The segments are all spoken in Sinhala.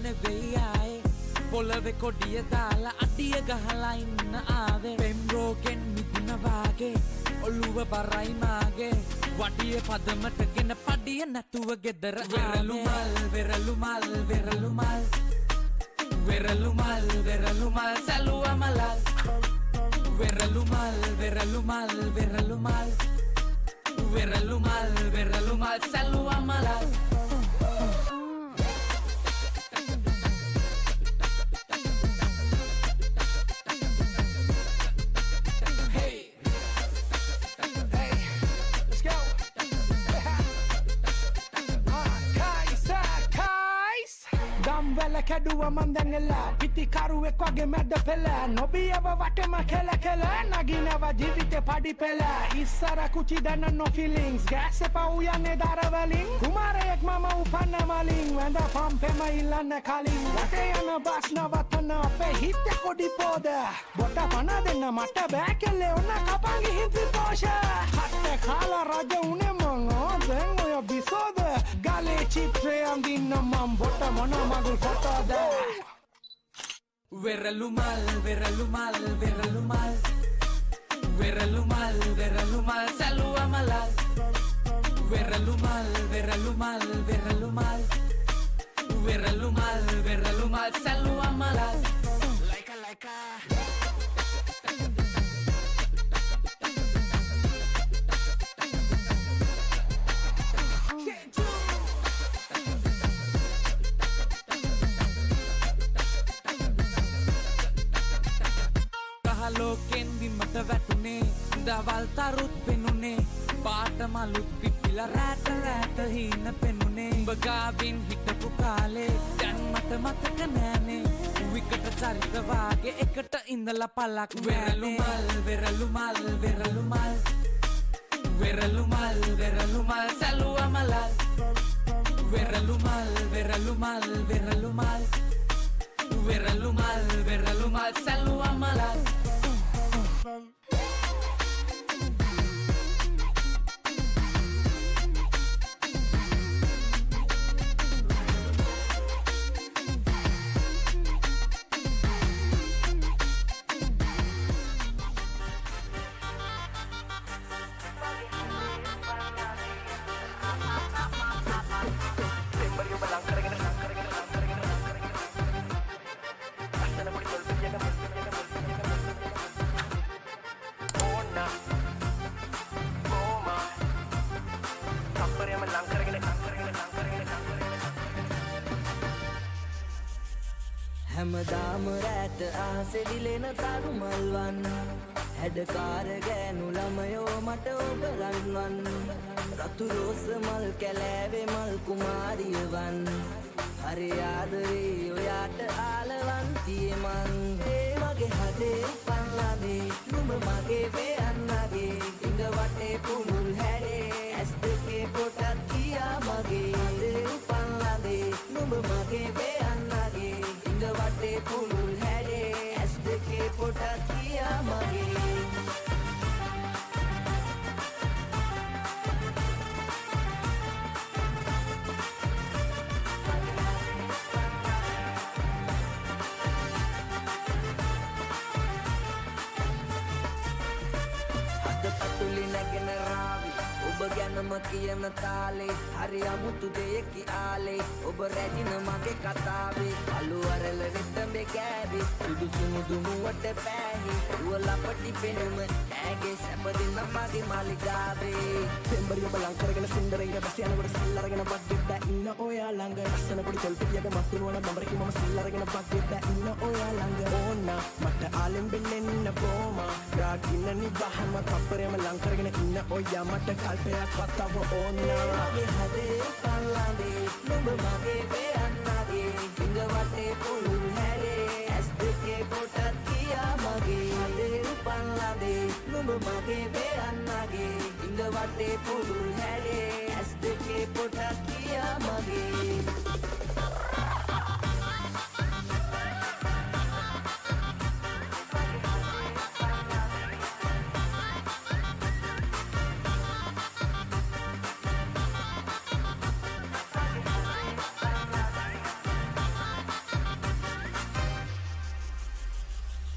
නෙවෙයි ආයේ පොළවේ කොඩිය දාලා අඩිය ගහලා ඉන්න ආවේ පෙම්රෝගෙන් මිදුන වාගේ ඔළුව බරයි මාගේ වටියේ පදමටගෙන පඩිය නැතුව ගෙදර වෙරළු මල් වෙරළු මල් වෙරළු මල් වෙරළු මල් වෙරළු මල් සැලුව මලල් වෙරළු මල් වෙරළු මල් වෙරළු මල් වෙරළු මල් වෙරළු මල් සැලුව මලල් කැඩුව මන් දැන් එලා පිටිකරුවෙක් වගේ මැද පෙළ නොබියව වටෙම කෙල කෙල නගිනව ජීවිතේ පඩි පෙළ ඉස්සර කුචි දැන no feelings ගෑස් එපා උයන්නේ දර වලින් කුමාරයෙක් මම උපන්න මලින් වැඳ පම්පෙම ඉල්ලන්න කලින් වටේ යන බස් නවත්තන අපේ හිත කොඩි පොද බොට පන දෙන්න මට බෑ කෙල්ලේ ඔන්න කපන් ගිහින් ත්‍රිපෝෂ හට්ට කාලා රජ උනේ මං දැන් ඔය බිසෝද ගලේ චිත්‍රය අඳින්න මම් බොට මොන මගුල් ෆොටෝ වෙරළු මල් වෙරළු මල් වෙරළු මල් වෙරළු මල් වෙරළු මල් සැලුව මලල් වෙරළු මල් වෙරළු මල් වෙරළු මල් වෙරළු මල් වෙරළු මල් සැලුව මලල් like ලෝකෙන් බිමට වැටුනේ දවල් තරුත් පෙනුනේ පාට මලුත් පිපිලා රැට රැට හීන පෙනුනේ උඹ ගාවින් හිටපු කාලේ දැන් මට මතක නෑනේ විකට චරිත වාගේ එකට ඉඳලා පලක් වෙරළු මල් වෙරළු මල් වෙරළු මල් වෙරළු මල් වෙරළු මල් සැලුව මලල් වෙරළු මල් වෙරළු මල් වෙරළු මල් වෙරළු මල් වෙරළු මල් සැලුව මලල් හැමදාම රැට ආසේ දිලෙන තරු මල්වන් හැඩකාර ගෑනු ළමයෝ මට ඔබ රන්වන් රතු රෝස මල් කැලෑවේ මල් කුමාරියවන් හරි ආදරේ ඔයාට ආලවන්තියේ මං ඒ මගේ හදේ පන්ලාදේ නුඹ මගේ වේයන්නගේ ඉඟ වටේ පුමුල් හැඩේ ඇස් දෙකේ පොටක් කියා මගේ හදේ පන්ලාදේ නුඹ මගේ වේයන්නගේ ඉඟ වටේ පුමුල් හැඩේ ඇස් දෙකේ පොටක් කියා මගේ ගැනම කියන තාලේ හරි අමුතු දෙයකි ආලේ ඔබ රැජින මගේ කතාවේ අලු අරල වෙතඹේ කෑවේ සුදු සුමුදු මුවට පෑහි උවලපටි පෙනුම ඇගේ සැපදින මගේ මාලිගාවේ දෙම්බරිය බලං කරගෙන සුන්දරයින බස් යනකොට සිල් අරගෙන බද්දෙද්දා ඉන්න ඔයා ළඟ ලස්සන පොඩි තොල්පියක මත්තුනවන බඹරකි මම සිල් අරගෙන බද්දෙද්දා ඉන්න ඔයා ළඟ ඕන්න මට ආලෙන් බෙල්ලෙන්න බෝමා රාගින්න නිවහම කප්පරේම ලං කරගෙන ඉන්න ඔයා මට කල්පයක් වත්තව ඕන්න මගේ හදේ පල්ලාදේ නුඹ මගේ වේයන්නගේ ඉඟ වටේ පුළුල් හැඩේ ඇස් දෙකේ පොටක් කියා මගේ හදේ පල්ලාදේ නුඹ මගේ වේයන්නගේ ඉඟ වටේ පුළුල් හැඩේ ඇස් දෙකේ පොටක් කියා මගේ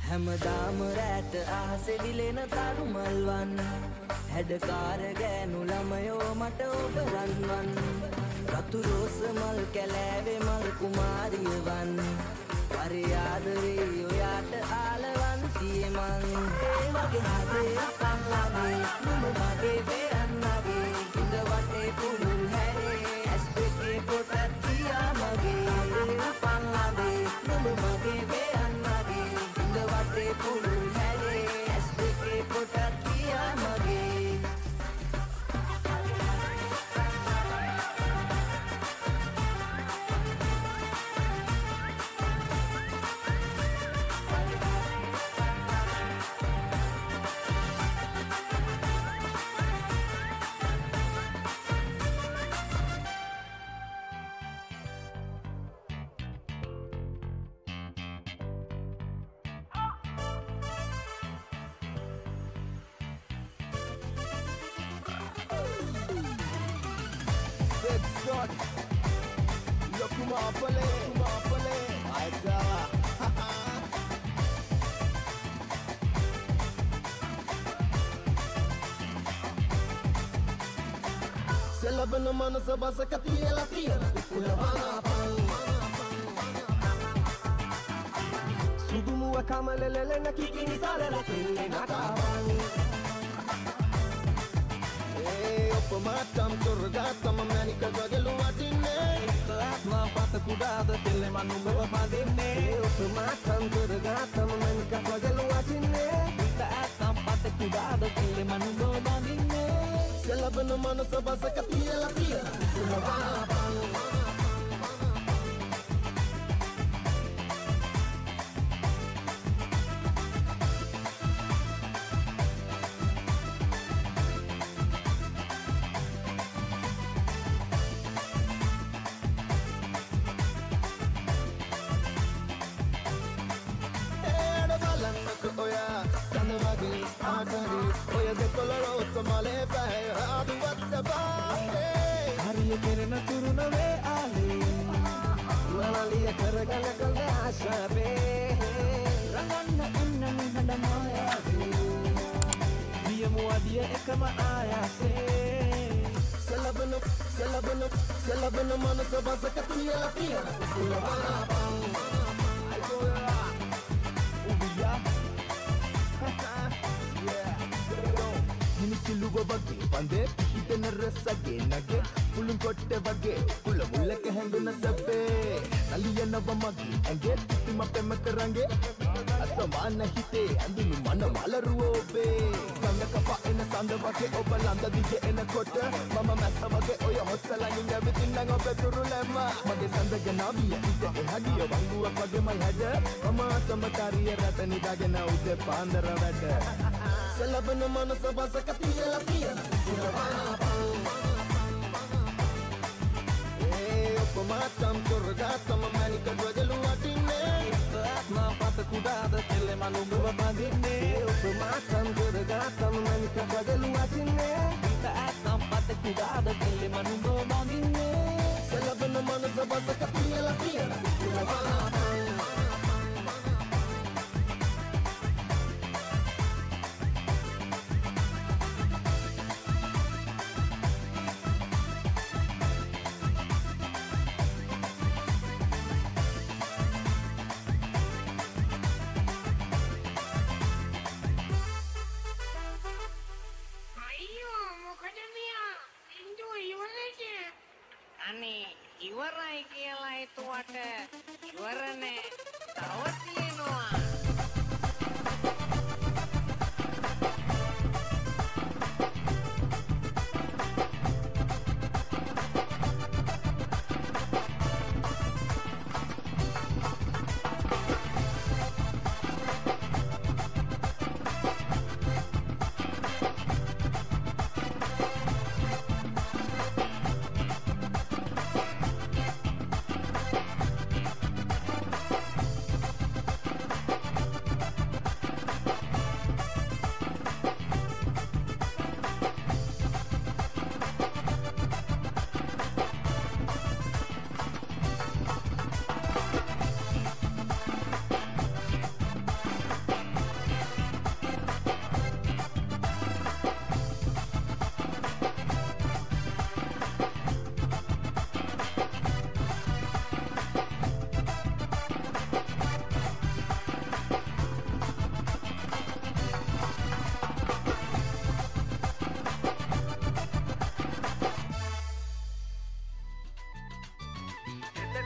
හැමදාම රැට අහසේ විලෙන තරු මල්වන් හැඩකාර ගෑනු ළමයෝ මට ඔබ රන්වන් රතු රෝස මල් කැලෑවේ මල් කුමාරියවන් පරියාදරේ ඔයාට ආලවන්තියේ මං ඒ වගේ හදේ පංලාගේ නුඹ මගේ වෙරන්නගේ ඉඳ වටේ පුරුල් හැරේ ඇස් දෙකේ පොටක් තියා මගේ පංලාගේ නුඹ මගේ වෙරන්නගේ ඉඳ වටේ පුරුල් හැරේ ඇස් දෙකේ පොටක් තියා මගේ Selabana mana sabasa katiyela tiyela kulavana pan Sudumuwa kamalelele na kikini salela kille natavan Opamatam turgatam manika gagelu adinne Atma pata kudada kille manumba padinne Opamatam turgatam manika gagelu adinne Atma pata kudada kille manumba padinne Selabana mana sabasa katiyela tiyela kulavana pan Hariya kerana turuna ve ale Manaliya karagana kalda asha be Ranganna ennani hada maya be Diya muadiya ekama aya se Selabana mana sabasa katiyela tiyela kulavana pan Ubiya Siluva vage pande hitena rasage nage pulun kotte vage kula mullaka henduna sabbe naliyanava mage ange tima pema karange asamana hite andunu mana malaruobe sanga kapa ena sanga vage obalanda dige ena kotta mama massa vage oya hotsalange everything obe turulema mage sandaga nabiya ite ehagiya vanguwa vage mai hada mama samakariya ratani dagena ude pandara wada Selabana mana sabasa katiyela tiyela kulavana pan Opamatam turgatam manika gagelu adinne Atma pata kudada kille manumba padinne Opamatam turgatam manika gagelu adinne Atma pata kudada kille manumba padinne Selabana mana sabasa katiyela tiyela kulavana pan ඉවරයි කියලා හිතුවට ඉවරනේ තව තියෙනවා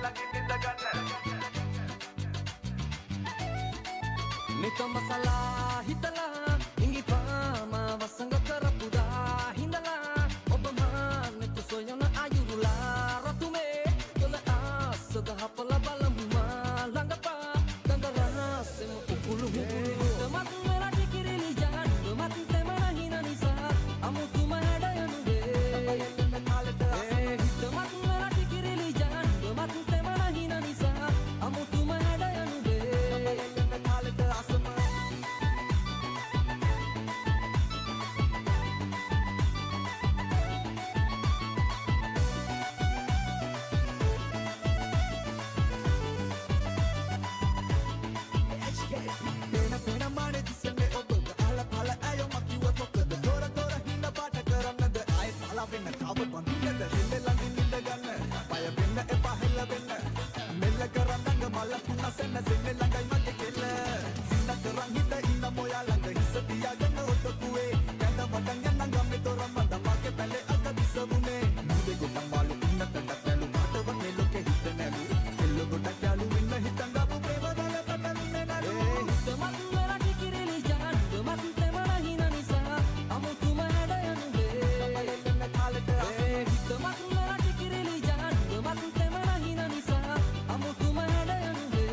නිතම සලා හිතලා ඉඟිපාම වසඟ කරපුදා හිඳලා ඔබ මානෙත සොයන අයුරුලා රතුමේ කොළ ආසද හපල බලමු මා ළඟපා ගංගරහසෙම උකුළු මුකුළු මත් වෙලා ටිකිරිලි ජාඩ මත් තෙමන හින නිසා අමුතුම හැඩ යනුවේ හිත මත් වෙලා ටිකිරිලි ජාඩ මත් තෙමන හින නිසා අමුතුම හැඩ යනුවේ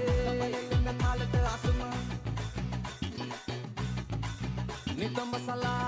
නිතම සලා